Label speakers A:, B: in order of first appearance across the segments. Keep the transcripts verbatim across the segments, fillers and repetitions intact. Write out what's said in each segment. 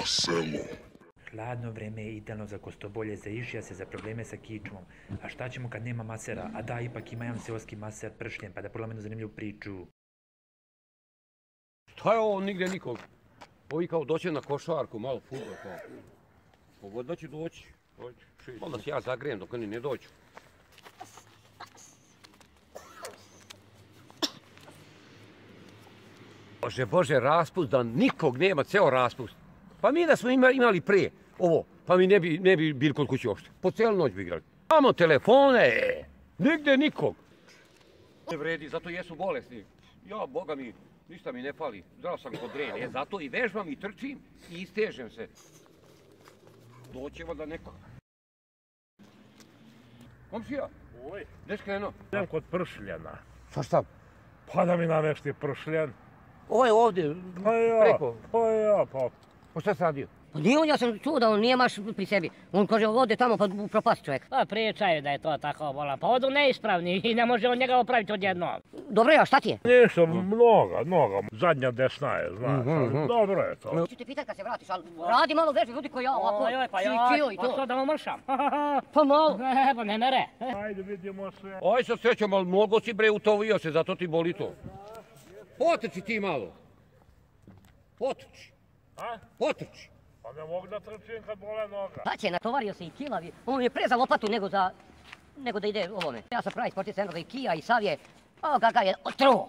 A: selo.
B: Hladno vreme je idealno za kostobolje, za išija se, za probleme sa kičmom. A šta ćemo kad nema masera? A da, ipak ima jedan seoski maser pršljen, pa da pogledamo jednu zanimljivu priču.
C: Šta je ovo, nigdje nikog? Ovi kao doće na košarku, malo fudbal kao. Pogodno će doći. Onda se ja zagrijem dok oni ne dođu. Bože, Bože, raspust, da nikog nema, ceo raspust. Pa mi da smo imali prije ovo, pa mi ne bi, ne bi bili kod kuće uopšte. Po cijelu noć bi igrali. Imamo telefone, nigdje nikog. Ne vredi, zato jesu bolesni. Ja, Boga mi, ništa mi ne fali. Zdrav sam kod drene, zato i vežbam i trčim i istežem se. Doćemo da neko. Komšija, gdje skrenuo?
D: Idem kod pršljena.
C: Šta šta?
D: Pa da mi namešti pršljen.
C: Ovo je ovdje,
D: Pa ja,
C: preko.
D: pa ja, pa...
C: Pa šta se radio?
E: Pa nije on, ja sam čuo da on nije maš pri sebi. On kaže, ode tamo pa propasti čovjek.
F: Pa pričaju da je to tako bolan, pa odu neispravni i ne može on njega opraviti odjednom.
E: Dobro je, a šta ti je?
D: Ništa, mnoga, mnoga. Zadnja desna je, znaš. Dobro je to.
E: Ću te pitat kad se vratiš, ali radi malo vežbe, ljudi koji ja ovako
F: Ojoj, pa
E: čikio
F: joj,
E: i
F: pa
E: to.
F: što da omršam?
E: Pa malo.
F: E, pa ne mere.
D: Ajde, vidimo se.
C: Aj sa srećom, ali mnogo si bre utovio se, zato ti boli to. Potrči ti malo. Potrči.
D: A?
C: Potrči.
D: Pa ne mogu da trčim kad bole noga.
E: Da će, natovario se i kilavi. On je pre za lopatu nego za... nego da ide ovome. Ja sam pravi sportista jednoga i Kija i Savije. O, kakav je otruo.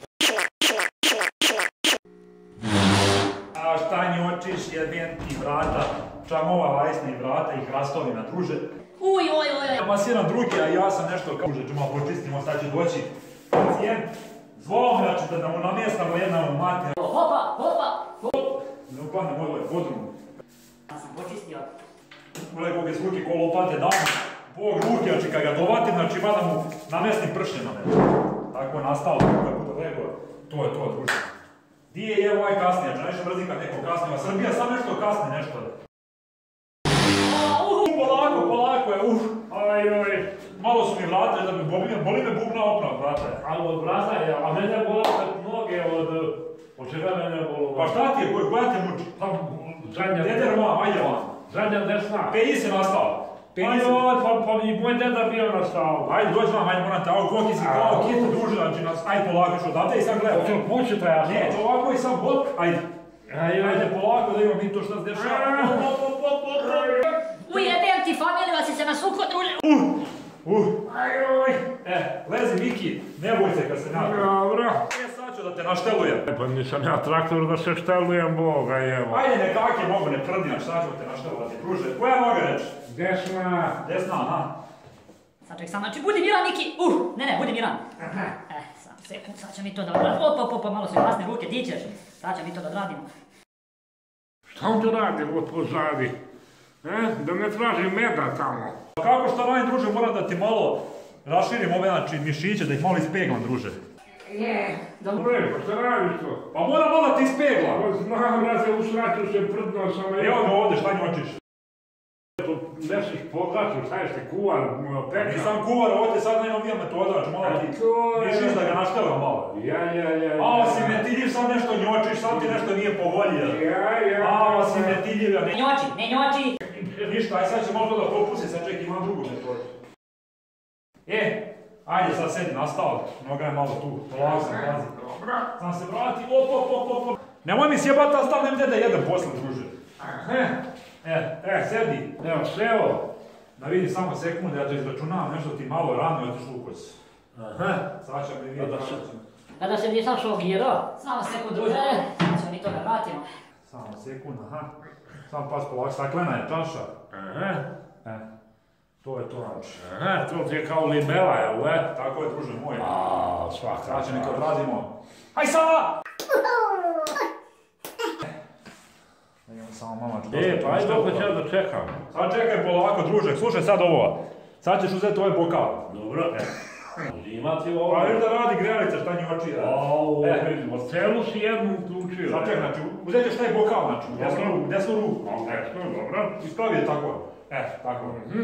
B: A šta njočiš, jebem ti vrata, čamova lajsni vrata i hrastovi na druže.
F: Uj, oj, oj, oj.
B: Masiram druge, a ja sam nešto kao... Druže, ću malo počistimo, sad će doći pacijent. Zvomljač da mu namjestamo jedna matina.
F: Hopa, hopa.
B: Ne upadne moj podrum.
F: Ja sam počistio.
B: Ule kog je zvuki ko lopate dam, Bog ruke, znači kad ga dovatim, znači vada mu namjestim pršljeno. Tako je nastalo, kako je bude lego, to je to, druže. Di je je ovaj kasnije, znači nešto mrzim kad neko kasnije, Srbija sam nešto kasni nešto. Polako, polako je, uf, aj, aj, malo su mi vrate, da mi boli, boli me bubna opra, vrate.
D: Ali od vraza je, a mene bole noge od... Od čega mene bolo?
B: Pa šta ti je, koja te muči?
D: Pa zadnja...
B: Deder moja, ajde van.
D: Zadnja desna.
B: Peji se nastao.
D: Pa joj, pa, pa i moj deda bio na stavu.
B: Ajde, dođi vam, ajde, moram te, ovo koki si kao kit, druže, znači nas, ajde polako što odavde i sad gledam.
D: Hoće pući taj ja.
B: Ne, ovako i sam bot, ajde.
D: Ajde,
B: Ajde polako da imam mi to šta se dešava.
F: Uj, jebem ti, familija si se nasukla, druže.
B: Uh, ajoj. E, lezi Miki, ne boj se kad se napravi.
D: Dobro.
B: E, sad ću da te naštelujem.
D: Pa nisam ja traktor da se štelujem, Boga jevo.
B: Ajde, nekak je mogu, ne prdinaš, sad ću te našteluvati. Druže, koja noga reći?
D: Desna.
B: Desna, aha.
F: Sad ček sam, znači budi miran, Miki. Uh, ne, ne, budi miran. Eh, sam sekund, sad će mi to da odradimo. Opa, opa, opa, malo su jasne ruke, di ćeš? Sad će mi to da odradimo.
D: Šta on to radi od pozadi? E, da ne traži meda tamo.
B: Kako šta radim, druže, moram da ti malo raširim ove, znači, mišiće, da ih malo ispeglam, druže.
F: Je,
D: Dobro je, pa šta radiš to?
B: Pa moram malo da ti ispeglam.
D: Pa znam, brate, usraću se, prdno sam.
B: Evo ga ovdje, šta njočiš?
D: Nesiš pogaču, šta ješ ti kuvar, pekar?
B: Nisam kuvar, ovo te sad najnovija metoda, znači malo da ti mišić da ga naštelam malo.
D: Ja, ja, ja.
B: A, si metiljiv, sad nešto njočiš, sad ti nešto nije po volji.
D: Ja, ja.
B: A, si metiljiv, ja
F: ne
B: ne...
F: njoči, ne njoči.
B: Ništa, aj sad će malo to da popusti, sad ček, imam drugu metodu. E, ajde sad sedi, nastavak, noga je malo tu, polako sam, pazi.
D: Dobro.
B: Sam se vrati, op, op, op, op, op. Nemoj mi sjebati, ali stavnem te da jedem posle, druže. E, e, e, sedi, evo, ševo. Da vidi samo sekunde, ja ću izračunavam nešto ti malo rano i otišu u kos. Aha, sad će mi vidjeti kako ćemo.
F: Kada se nisam šogirao, samo sekund, druže, sad ćemo mi to da vratimo.
B: Samo sekund, aha. Samo pas polako, staklena je čaša.
D: Aha.
B: E, to je to znači.
D: Aha, to ti je kao libela, jel le?
B: Tako je, druže moj.
D: A, svaka.
B: Sad će mi to odradimo. Aj sada! Da imam samo mamaču.
D: E, pa ajde opet ja da čekam.
B: Sad čekaj polako, druže, slušaj sad ovo. Sad ćeš uzeti ovaj bokal.
D: Dobro. Imati ovo.
B: Pa viš da radi grelice, šta njoči.
D: Au,
B: E,
D: vidimo, celu si jednu uključio.
B: sad čekaj, znači, uzet ćeš taj bokal, znači, u desnu ruku, desnu ruku.
D: Desno, dobro.
B: Ispravi je tako. E, tako.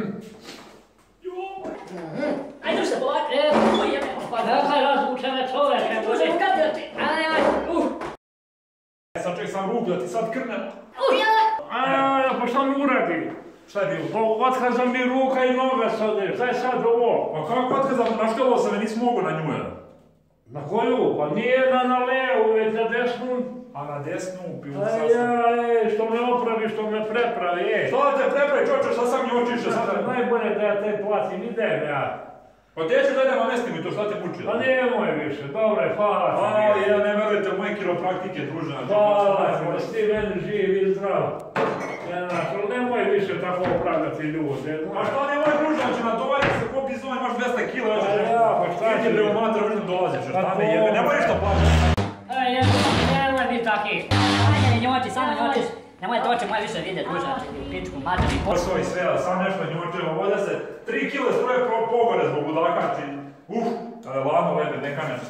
F: Ajde, druže, polako, e, uj, jebem, pa dakle razvučene čoveče, druže, kad te ti, aj, aj, uh.
B: E, sad čekaj sam ruku da ti sad krne.
F: Uh, ja!
D: A, pa šta mi uradi?
B: Šta je bilo?
D: Pa otkaza mi ruka i noga sad, šta je sad ovo?
B: Pa kako otkazam, naštelao sam i nisam mogu na nju.
D: Na koju? Pa nije na, na levu, već na desnu.
B: A na desnu pivu
D: Aj,
B: sasvim.
D: aj, što me opravi, što me prepravi, ej.
B: Što da te prepravi čovječe, šta sam nju očiše?
D: Sad, najbolje da ja te platim, idem ja.
B: Pa te ću da idem, a ne stim i to, šta te muči?
D: Pa nemoj više, dobro je, hvala ti.
B: Pa, ja ne verujete u moje kiropraktike, druže.
D: Hvala ti, da si ti meni živ i zdrav. Ja, znaš, ali nemoj više tako opravdati ljude.
B: A šta ne moj druže, znači na tovari se ko bizon, imaš dvesta kila, hoćeš nešto.
D: Ja, pa šta
B: ti
D: će
B: je prema matra, uđem dolaziš, šta me jebe, nemoj ništa plaćati.
F: Ej, nemoj biti taki. Ajde, njoči, samo njočiš. Nemoj to oči moje više vidjeti, druže, znači, pičku, materi.
B: Posao i sve, sam nešto njočevo, ovdje se tri kile stroje pogore zbog budaka, či, uf, ladno lebe, neka nešto.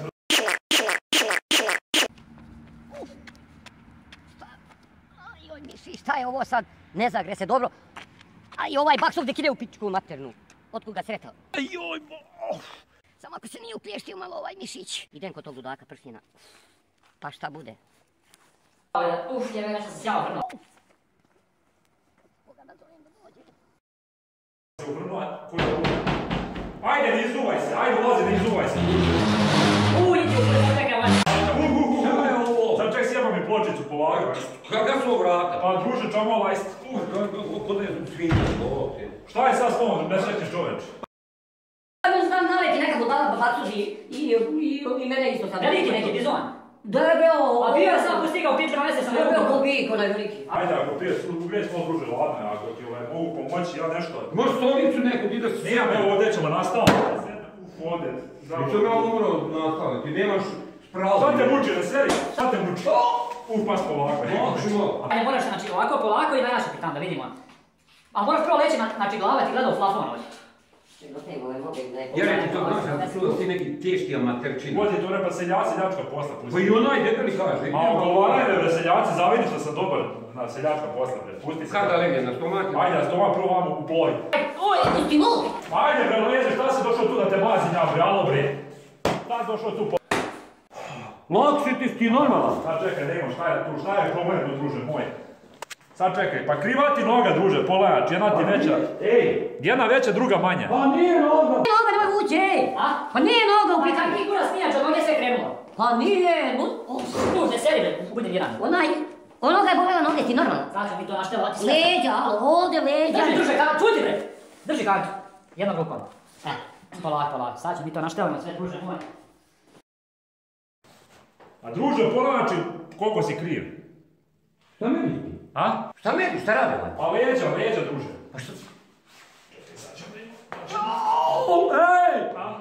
E: Joj, misli, šta je ovo sad? Ne zagre se dobro. A i ovaj baks ovdje kide u pičku maternu. Otkud ga sretao?
B: Joj, bo...
E: Samo ako se nije uplještio malo ovaj mišić. Idem kod tog ludaka prstljena. Pa šta bude?
F: Uf, jebe, nešto se sjao vrno.
E: Koga da zovem da dođe?
B: Se uvrnuo, koji je ovo? Ajde, ne izuvaj se, ajde ulazi, ne izuvaj se.
F: Uj, idi u prvo, čekaj, ovaj.
B: Uh, uh, uh, uh, je ovo? Sad ček sjeba mi pločicu polagati.
C: Kada su vrata?
B: Pa druže, čamo lajst.
C: Kod ne su svinja, ovdje.
B: Šta je sad s tom, nesrećni čoveč?
E: Ja znam naveki neka budala bacuži i, i, i mene isto sad.
F: Veliki neki bizon.
E: Debeo!
F: A bio sam postigao pičku na mjesec sam
E: Debeo
F: nekako.
E: ko bik, onaj veliki.
B: Ajde, ako prije ugriješ smo druže, ladne, ako ti ovaj, mogu pomoći, ja nešto.
C: Može stolicu neku, ti da se...
B: Nijam, evo ovdje ćemo nastaviti. Uf, ovdje.
C: Što me ovo umro nastaviti, ti nemaš spravo.
B: Šta te muči, ne seri? Šta te muči? Uf, pas polako.
C: Možemo.
F: Ajde, moraš, znači, ovako polako i da ja se pitam da vidimo. A moraš prvo leći, znači, glava ti gleda u plafon ovdje.
C: Ja reći to znaš, ja sam čuo da si neki teški amaterčini.
B: Godi to repa seljaci, seljačka posla.
C: Pa i onaj debeli kaže.
B: Ma ogovaraj me, bre, seljaci, zavidi što sam dobar na seljačka posla, bre, pusti se.
C: Kada legne na stomati?
B: Ajde, a stoma prvo vamo u ploj.
F: Oj,
E: Pusti nogu!
B: Ajde, bre, leze, šta si došao tu da te mazim ja, bre, alo, bre. Šta si došao tu po...
C: Lakše ti si ti normalan.
B: Sad čekaj, da imam, šta je tu, šta je problem, druže moj? Sad čekaj, pa kriva ti noga, druže, polajač, jedna ti veća.
C: Ej!
B: Jedna veća, druga manja.
C: Pa nije noga!
E: Nije noga, nemoj ući, ej!
F: A?
E: Pa nije noga u
F: Pa
E: pitanju!
F: kakvi kurac nijač, od noge sve krenulo.
E: Pa nije, bu...
F: Služe, sedi bre, budi miran.
E: Onaj... Onoga je pogledao noge, ti normalno.
F: Sad ću mi to naštelati sve.
E: Leđa, alo, ovdje leđa.
F: Drži, druže, kantu, čuti bre! Drži kantu. Jednom rukom. E, polako, polako. Sad ću mi to naštelimo sve, druže moj.
B: A druže, polajači, koliko si kriv?
C: Šta meni?
B: A?
C: Šta meni? Šta rade ovaj?
B: Pa leđa, leđa, druže.
C: Pa šta?
B: Čekaj, sad ćemo imati.
C: Ej!
B: A?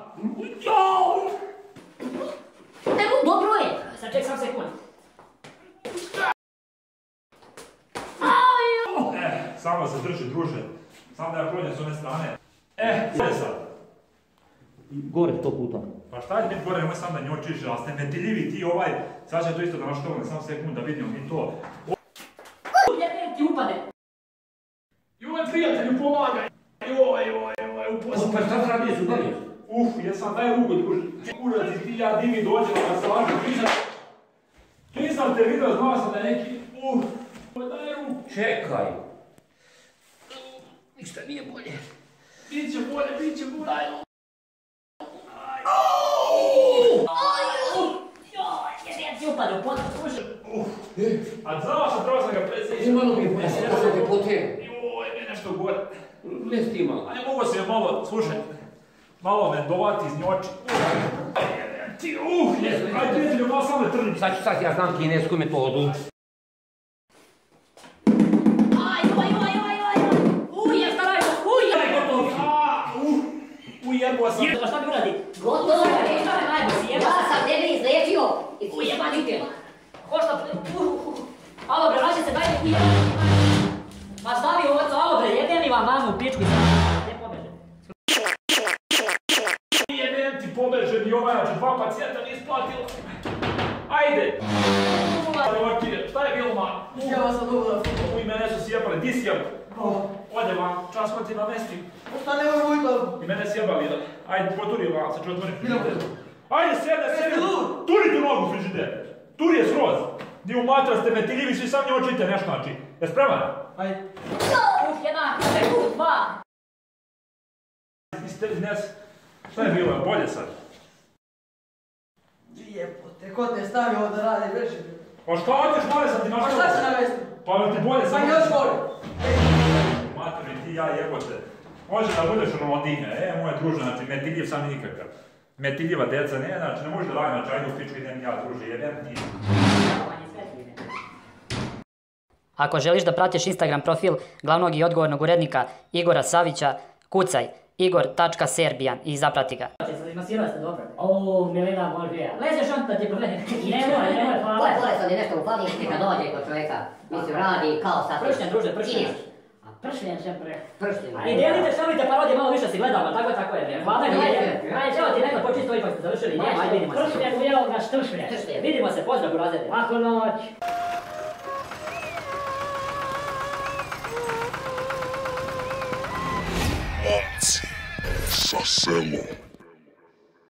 E: Evo, dobro je.
F: Sad ček sam sekund.
B: E, samo se drži, druže. Samo da ja prođem s one strane. E, sad je sad.
C: Gore sto puta.
B: Pa šta je biti gore, nemoj sam da njočiš, ali ste metiljivi ti ovaj. Sad će to isto da naštovane, samo sekund da vidimo mi to.
F: Jebem ti upade.
B: Joj, prijatelju, pomagaj! Joj, joj, joj, uposli.
C: Pa šta radi su dalje?
B: Uf, jesam, daj ruku, druže. Kurac, ti ja divi dođe na slažu, nisam... Nisam te vidio, znao sam da je neki... Uf, daj ruku.
C: Čekaj. Ništa nije bolje.
B: Biće bolje, biće bolje. Daj ruku.
F: Jebem ti upade u podu, služe.
B: A znao sam, trebao sam ga predsjeći.
C: Imalo mi je bolje, sada se te pote.
B: Joj, mi je nešto gore.
C: Lez ti malo.
B: A ne mogu se malo, slušaj, malo me dovati iz njoči. Ti, uh, jes, aj prijatelju, malo samo ne trnim.
C: Sad ću sad, ja znam kinesku metodu.
F: Aj, oj, oj, oj, oj. Uj, je staraj, uj, je gotovo.
B: Uh, ujebo sam.
F: Pa šta mi uradi?
E: Gotovo je.
F: Šta me najbo si, jeba
E: Ja
F: se.
E: sam tebe izlečio.
F: Uj, jebani te. Ko šta, uh, alo bre, vraći se, daj mi uj. Ma stavi ovoca, alo bre, jebem mi vam mamu u pičku i sad. Ne pobeže.
B: Jebem ti pobeže mi ovaj, znači dva pacijenta nije isplatila. Ajde. Ajde, šta je bilo, man?
A: Ja sam dobro da fuko.
B: Uj, mene su sjebali, di sjebali? Ode vam, čas ko ti namestim.
A: Šta ne možemo i to?
B: I mene sjebali, ajde, poturi vam, sad ću otvorim
A: Idemo.
B: frižider. Ajde, sjede, sjede.
A: Jesi lud?
B: Turi tu nogu frižider. Turi je skroz. Di u matra ste metiljivi, svi sam nje očite nešto, znači. Je spreman?
A: Ajde.
F: Uf, jedan, sekund, dva.
B: Iste, nes... Šta je bilo? Bolje sad?
A: Jebote, ko te stavio ovo da radi veće?
B: Pa šta hoćeš male sad ti
A: Pa
B: našao?
A: šta se navesti?
B: Pa jel ti bolje
A: Pa
B: sad?
A: još gore.
B: Maturi, ti ja jebote. Može da budeš Ronaldinho, e, moje druže, znači, metiljiv sam nikakav. Metiljiva deca, ne, znači, ne može da radi, znači, ajde u pičku idem ja, druže, jebem ti.
F: Ako želiš da pratiš Instagram profil glavnog i odgovornog urednika Igora Savića, kucaj igor tačka serbian i zaprati ga. Masirao ste dobro.
G: O, Milena, može ja.
F: Lezeš on da ti problemi.
G: Nemoj, nemoj,
E: To
G: hvala.
E: je bolestan je nešto u fali, kad dođe kod čovjeka. Mislim, radi kao sad.
F: Pršnjen, druže, pršnjen.
G: A pršljen sam pre...
E: Pršljen.
F: I delite, šalite parodije, malo više si gledala, tako tako je. bre. Hvala mi je.
E: Ajde.
F: Ajde, evo ti neko počisto, ipak ste završili. Nema, ajde, vidimo se.
G: Pršljen u evo ga štršljen.
F: Vidimo se, pozdrav u razrede.
G: Laku noć.
H: Momci sa selom.